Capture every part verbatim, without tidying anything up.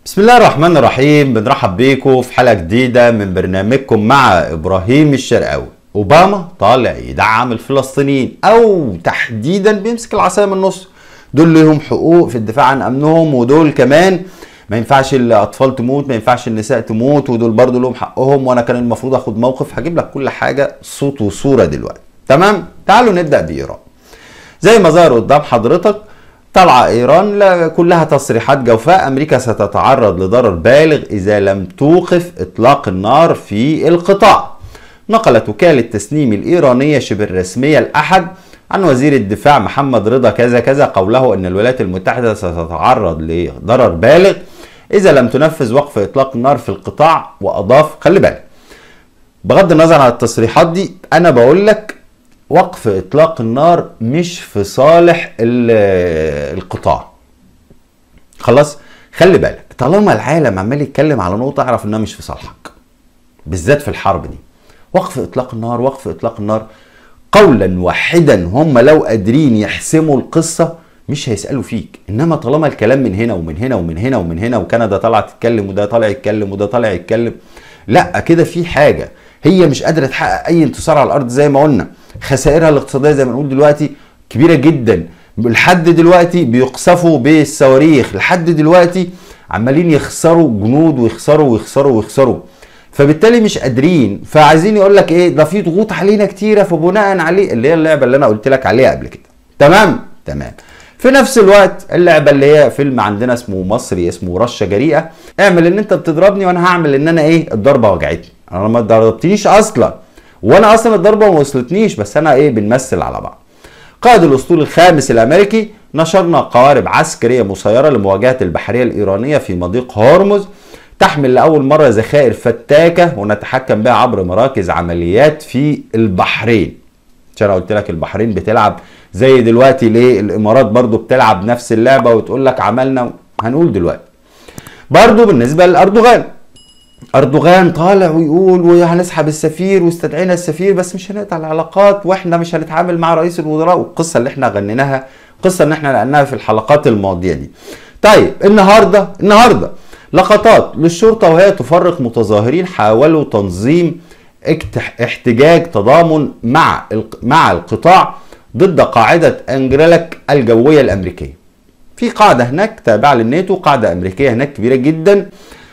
بسم الله الرحمن الرحيم. بنرحب بيكم في حلقة جديدة من برنامجكم مع إبراهيم الشرقاوي. أوباما طالع يدعم الفلسطينيين أو تحديدا بيمسك العصاية من النص. دول لهم حقوق في الدفاع عن أمنهم، ودول كمان ما ينفعش الأطفال تموت، ما ينفعش النساء تموت، ودول برضو لهم حقهم، وأنا كان المفروض أخد موقف. هجيب لك كل حاجة صوت وصورة دلوقتي. تمام؟ تعالوا نبدأ بإيران. زي ما ظهر قدام حضرتك، طلع ايران كلها تصريحات جوفاء. امريكا ستتعرض لضرر بالغ اذا لم توقف اطلاق النار في القطاع. نقلت وكالة تسنيم الايرانية شبه الرسمية الاحد عن وزير الدفاع محمد رضا كذا كذا قوله ان الولايات المتحدة ستتعرض لضرر بالغ اذا لم تنفذ وقف اطلاق النار في القطاع. واضاف خلي بالك، بغض النظر عن التصريحات دي، انا بقول لك وقف اطلاق النار مش في صالح القطاع. خلاص، خلي بالك، طالما العالم عمال يتكلم على نقطه اعرف انها مش في صالحك، بالذات في الحرب دي. وقف اطلاق النار وقف اطلاق النار قولا واحدا، هم لو قادرين يحسموا القصه مش هيسالوا فيك. انما طالما الكلام من هنا ومن هنا ومن هنا ومن هنا، وكندا طالعه تتكلم وده طالع يتكلم وده طالع يتكلم، لا كده في حاجه. هي مش قادره تحقق اي انتصار على الارض زي ما قلنا. خسائرها الاقتصاديه زي ما نقول دلوقتي كبيره جدا. لحد دلوقتي بيقصفوا بالصواريخ، لحد دلوقتي عمالين يخسروا جنود ويخسروا ويخسروا ويخسروا، فبالتالي مش قادرين. فعايزين يقول لك ايه، ده في ضغوط علينا كتيره، فبناء عليه اللي هي اللعبه اللي انا قلت لك عليها قبل كده. تمام تمام. في نفس الوقت اللعبه اللي هي فيلم عندنا اسمه مصري اسمه رشه جريئه، اعمل ان انت بتضربني وانا هعمل ان انا ايه، الضربه وجعتني. انا ما ضربتنيش اصلا، وانا اصلا الضربه ما وصلتنيش، بس انا ايه، بنمثل على بعض. قائد الاسطول الخامس الامريكي: نشرنا قوارب عسكريه مسيره لمواجهه البحريه الايرانيه في مضيق هرمز، تحمل لاول مره ذخائر فتاكه ونتحكم بها عبر مراكز عمليات في البحرين. عشان انا قلت لك البحرين بتلعب زي دلوقتي ليه الامارات برضو بتلعب نفس اللعبه وتقول لك عملنا. هنقول دلوقتي برضو بالنسبه لاردوغان. اردوغان طالع ويقول وهنسحب السفير واستدعينا السفير، بس مش هنقطع العلاقات واحنا مش هنتعامل مع رئيس الوزراء، والقصه اللي احنا غنيناها، القصه اللي احنا نقلناها في الحلقات الماضيه دي. طيب النهارده النهارده لقطات للشرطه وهي تفرق متظاهرين حاولوا تنظيم احتجاج تضامن مع مع القطاع ضد قاعده انجريلك الجويه الامريكيه. في قاعده هناك تابعه للناتو، قاعده امريكيه هناك كبيره جدا.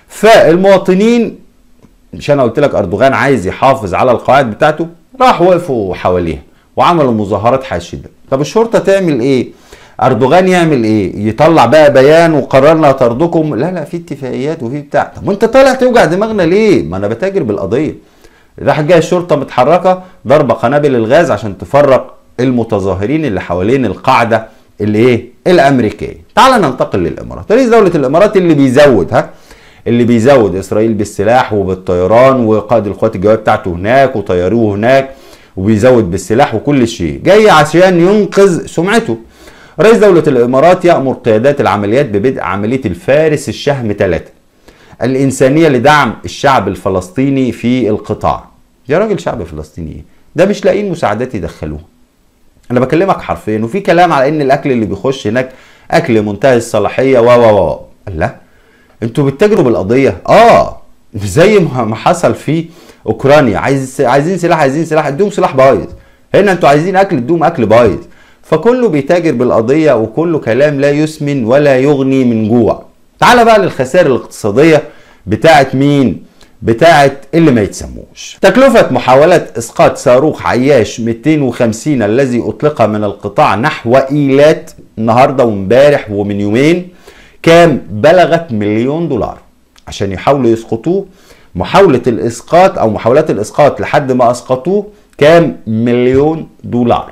فالمواطنين، مش انا قلت لك اردوغان عايز يحافظ على القواعد بتاعته، راح وقفوا حواليها وعملوا مظاهرات حاشده. طب الشرطه تعمل ايه؟ اردوغان يعمل ايه؟ يطلع بقى بيان وقررنا طردكم؟ لا لا، في اتفاقيات وفي بتاع. طب وانت طالع توجع دماغنا ليه؟ ما انا بتاجر بالقضيه. راح جايه الشرطه متحركه ضربه قنابل الغاز عشان تفرق المتظاهرين اللي حوالين القاعده اللي ايه؟ الامريكيه. تعال ننتقل للامارات. رئيس دوله الامارات اللي بيزود ها اللي بيزود اسرائيل بالسلاح وبالطيران، وقائد القوات الجويه بتاعته هناك وطياروه هناك، وبيزود بالسلاح وكل شيء، جاي عشان ينقذ سمعته. رئيس دولة الامارات يأمر قيادات العمليات ببدء عملية الفارس الشهم ثلاثة الإنسانية لدعم الشعب الفلسطيني في القطاع. يا راجل، شعب فلسطيني ده مش لاقيين مساعدات يدخلوها. انا بكلمك حرفيا، وفي كلام على ان الاكل اللي بيخش هناك اكل منتهي الصلاحية و و و لا، انتوا بتتاجروا بالقضيه. اه زي ما حصل في اوكرانيا، عايز عايزين سلاح عايزين سلاح ادوهم سلاح بايظ. هنا انتوا عايزين اكل ادوهم اكل بايظ. فكله بيتاجر بالقضيه، وكله كلام لا يسمن ولا يغني من جوع. تعال بقى للخسائر الاقتصاديه بتاعت مين؟ بتاعت اللي ما يتسموش. تكلفه محاوله اسقاط صاروخ عياش مئتين وخمسين الذي اطلق من القطاع نحو ايلات النهارده وامبارح ومن يومين كام؟ بلغت مليون دولار عشان يحاولوا يسقطوه. محاولة الإسقاط أو محاولات الإسقاط لحد ما أسقطوه كام؟ مليون دولار.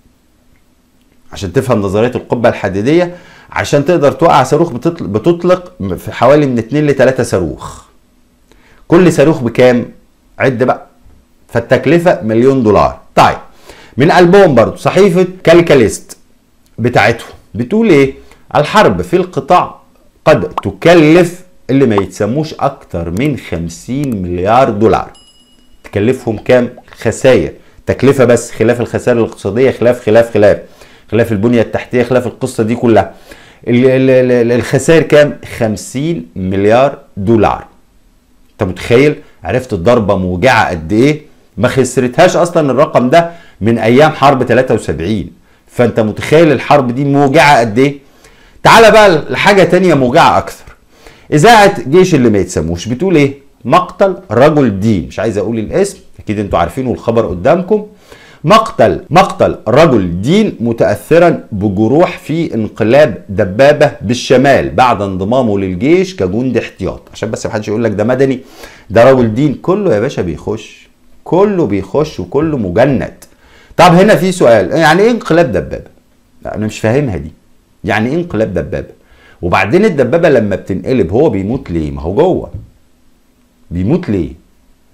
عشان تفهم نظرية القبة الحديدية، عشان تقدر توقع صاروخ بتطلق, بتطلق في حوالي من اتنين لتلاتة صاروخ. كل صاروخ بكام؟ عد بقى. فالتكلفة مليون دولار. طيب من قلبهم برضو صحيفة كالكاليست بتاعتهم بتقول ايه؟ الحرب في القطاع قد تكلف اللي ما يتسموش اكتر من خمسين مليار دولار. تكلفهم كام؟ خسائر، تكلفة بس، خلاف الخسائر الاقتصادية، خلاف خلاف خلاف خلاف البنية التحتية، خلاف القصة دي كلها. الخسائر كام؟ خمسين مليار دولار. انت متخيل؟ عرفت الضربه موجعه قد ايه؟ ما خسرتهاش اصلا الرقم ده من ايام حرب تلاتة وسبعين. فانت متخيل الحرب دي موجعه قد ايه؟ تعالى بقى لحاجه تانية موجعه اكثر. اذاعه جيش اللي ما يتسموش بتقول ايه؟ مقتل رجل دين، مش عايز اقول الاسم، اكيد انتوا عارفين والخبر قدامكم. مقتل مقتل رجل دين متاثرا بجروح في انقلاب دبابه بالشمال بعد انضمامه للجيش كجندي احتياط. عشان بس محدش يقول لك ده مدني، ده رجل دين. كله يا باشا بيخش، كله بيخش وكله مجند. طب هنا في سؤال، يعني ايه انقلاب دبابه؟ لا انا مش فاهمها دي. يعني ايه انقلاب دبابه؟ وبعدين الدبابه لما بتنقلب هو بيموت ليه؟ ما هو جوه بيموت ليه؟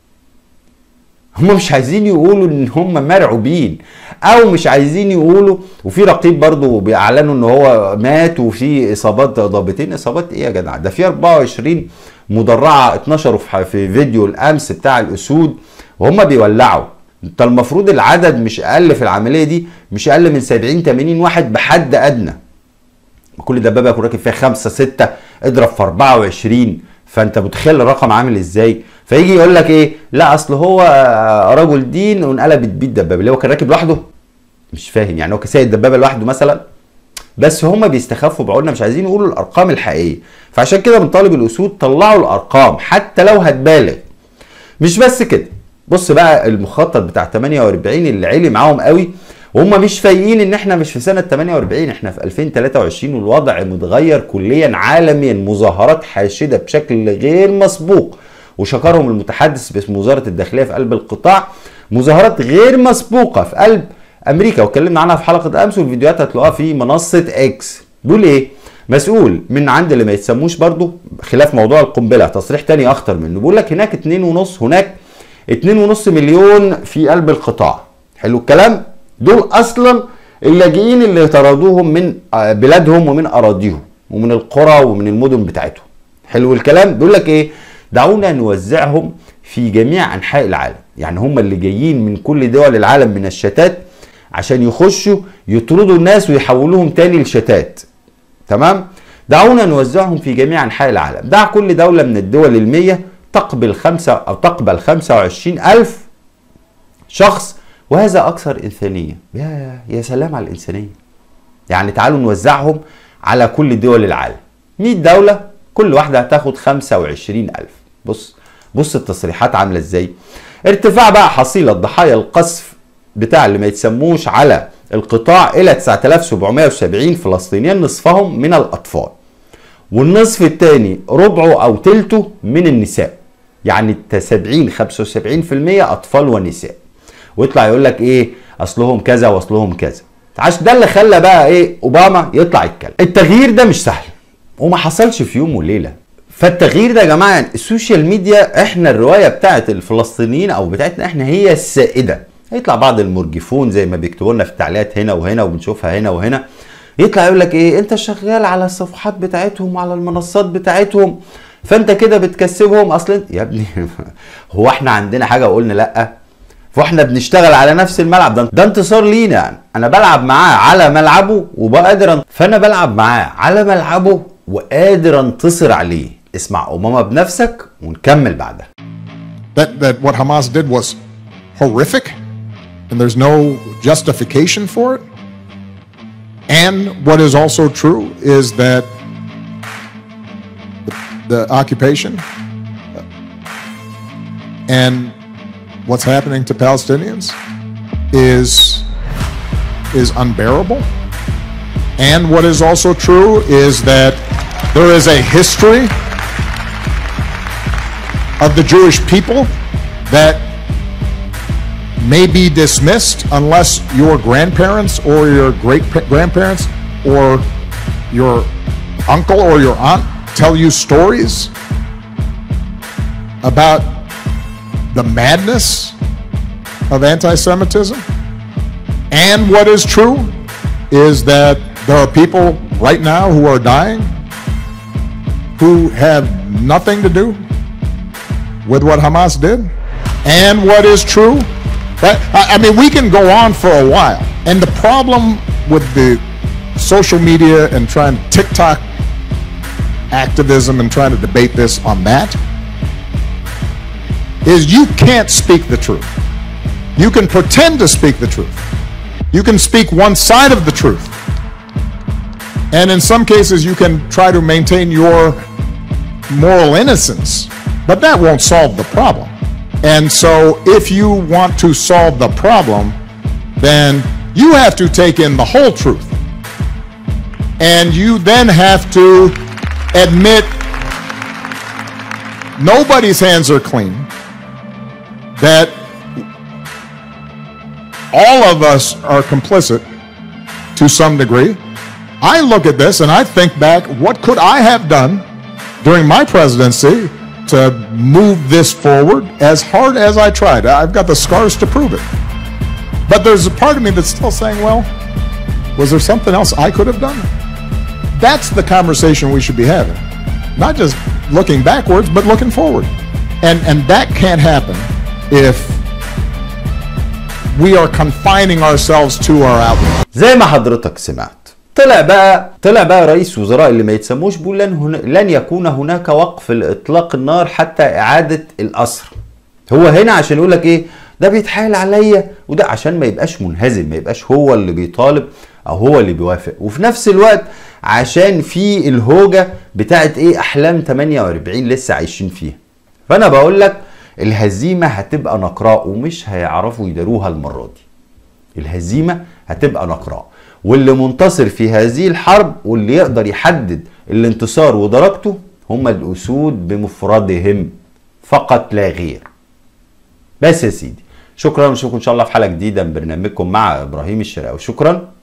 هم مش عايزين يقولوا ان هم مرعوبين، او مش عايزين يقولوا. وفي رقيب برضو بيعلنوا ان هو مات وفي اصابات ضابطين. اصابات ايه يا جدع؟ ده في اربعة وعشرين مدرعه اتنشروا في فيديو الامس بتاع الاسود وهم بيولعوا. انت المفروض العدد مش اقل في العمليه دي، مش اقل من سبعين تمانين واحد بحد ادنى. كل دبابه يكون راكب فيها خمسه سته، اضرب في اربعة وعشرين. فانت متخيل الرقم عامل ازاي؟ فيجي يقول لك ايه؟ لا اصل هو رجل دين وانقلبت بيه الدبابه. اللي هو كان راكب لوحده؟ مش فاهم يعني هو كان سايق الدبابه لوحده مثلا؟ بس هم بيستخفوا بعقولنا، مش عايزين يقولوا الارقام الحقيقيه. فعشان كده بنطالب الاسود طلعوا الارقام حتى لو هتبالغ. مش بس كده، بص بقى المخطط بتاع تمانية واربعين اللي عالي معاهم قوي، وهم مش فايقين ان احنا مش في سنه تمانية واربعين، احنا في الفين وتلاتة وعشرين والوضع متغير كليا عالميا. مظاهرات حاشده بشكل غير مسبوق، وشكرهم المتحدث باسم وزاره الداخليه في قلب القطاع. مظاهرات غير مسبوقه في قلب امريكا، واتكلمنا عنها في حلقه امس، والفيديوهات هتلاقوها في منصه اكس. بيقول ايه؟ مسؤول من عند اللي ما يتسموش برضو خلاف موضوع القنبله، تصريح تاني اخطر منه. بيقول لك هناك اتنين ونص هناك اتنين ونص مليون في قلب القطاع. حلو الكلام؟ دول اصلا اللاجئين اللي طردوهم من بلادهم ومن اراضيهم ومن القرى ومن المدن بتاعتهم. حلو الكلام؟ بيقول لك ايه؟ دعونا نوزعهم في جميع انحاء العالم. يعني هم اللي جايين من كل دول العالم من الشتات عشان يخشوا يطردوا الناس ويحولوهم تاني لشتات. تمام؟ دعونا نوزعهم في جميع انحاء العالم. دع كل دولة من الدول المية تقبل خمسة او تقبل خمسة وعشرين الف شخص، وهذا اكثر انسانية. يا يا سلام على الانسانية. يعني تعالوا نوزعهم على كل دول العالم. مية دولة كل واحدة هتاخد خمسة وعشرين الف. بص بص التصريحات عاملة ازاي. ارتفاع بقى حصيلة ضحايا القصف بتاع اللي ما يتسموش على القطاع الى تسعة الاف وسبعمائة وسبعين فلسطينيا، نصفهم من الاطفال، والنصف الثاني ربعه او تلته من النساء. يعني سبعين خمسة وسبعين في المية اطفال ونساء. ويطلع يقول لك ايه؟ اصلهم كذا واصلهم كذا. عشان ده اللي خلى بقى ايه اوباما يطلع يتكلم. التغيير ده مش سهل وما حصلش في يوم وليله. فالتغيير ده يا جماعه يعني السوشيال ميديا، احنا الروايه بتاعت الفلسطينيين او بتاعتنا احنا هي السائده. هيطلع بعض المرجفون زي ما بيكتبوا لنا في التعليقات هنا وهنا وبنشوفها هنا وهنا، يطلع يقول لك ايه؟ انت شغال على الصفحات بتاعتهم وعلى المنصات بتاعتهم فانت كده بتكسبهم. اصلا يا ابني هو احنا عندنا حاجه وقلنا لا؟ فاحنا بنشتغل على نفس الملعب ده. ده انتصار لينا. يعني انا بلعب معاه على ملعبه وبقدر، فانا بلعب معاه على ملعبه وقادر انتصر عليه. اسمع اوباما بنفسك ونكمل بعدها. That that what Hamas did was horrific and there's no justification for it. And what is also true is that the, the occupation and what's happening to Palestinians is is unbearable. And what is also true is that there is a history of the Jewish people that may be dismissed unless your grandparents or your great grandparents or your uncle or your aunt tell you stories about the madness of anti-Semitism. And what is true is that there are people right now who are dying who have nothing to do with what Hamas did. And what is true, that I mean, we can go on for a while. And the problem with the social media and trying to TikTok activism and trying to debate this on that is you can't speak the truth. You can pretend to speak the truth. You can speak one side of the truth. And in some cases, you can try to maintain your moral innocence, but that won't solve the problem. And so if you want to solve the problem, then you have to take in the whole truth. And you then have to admit nobody's hands are clean, that all of us are complicit to some degree. I look at this and I think back, what could I have done during my presidency to move this forward as hard as I tried? I've got the scars to prove it. But there's a part of me that's still saying, well, was there something else I could have done? That's the conversation we should be having. Not just looking backwards, but looking forward. And, and that can't happen if we are confining ourselves to our outlook. زي ما حضرتك سمعت، طلع بقى طلع بقى رئيس وزراء اللي ما يتسموش بيقول لن, هن... لن يكون هناك وقف لإطلاق النار حتى إعادة الأسر. هو هنا عشان يقول لك إيه؟ ده بيتحايل عليا، وده عشان ما يبقاش منهزم، ما يبقاش هو اللي بيطالب أو هو اللي بيوافق، وفي نفس الوقت عشان في الهوجة بتاعت إيه؟ أحلام ثمانية وأربعين لسه عايشين فيها. فأنا بقول لك الهزيمة هتبقى نقراء ومش هيعرفوا يداروها المرة دي. الهزيمة هتبقى نقراء، واللي منتصر في هذه الحرب واللي يقدر يحدد الانتصار ودرجته هم الأسود بمفردهم فقط لا غير. بس يا سيدي، شكرا ونشوفكم إن شاء الله في حلقة جديدة من برنامجكم مع إبراهيم الشرقاوي. شكرا.